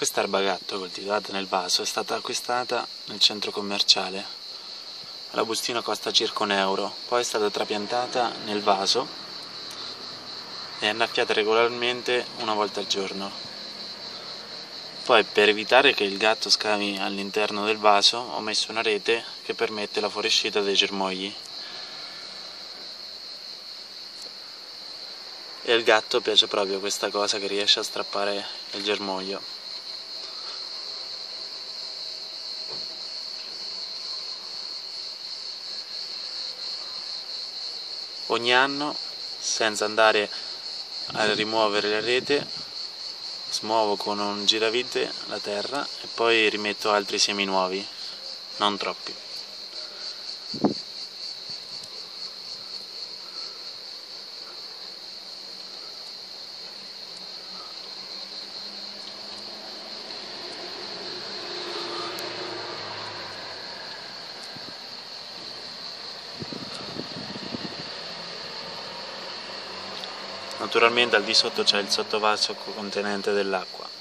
Questa erba gatto coltivata nel vaso è stata acquistata nel centro commerciale. La bustina costa circa €1, poi è stata trapiantata nel vaso e annaffiata regolarmente una volta al giorno. Poi, per evitare che il gatto scavi all'interno del vaso, ho messo una rete che permette la fuoriuscita dei germogli. E al gatto piace proprio questa cosa, che riesce a strappare il germoglio. Ogni anno, senza andare a rimuovere la rete, smuovo con un giravite la terra e poi rimetto altri semi nuovi, non troppi. Naturalmente al di sotto c'è il sottovaso contenente dell'acqua.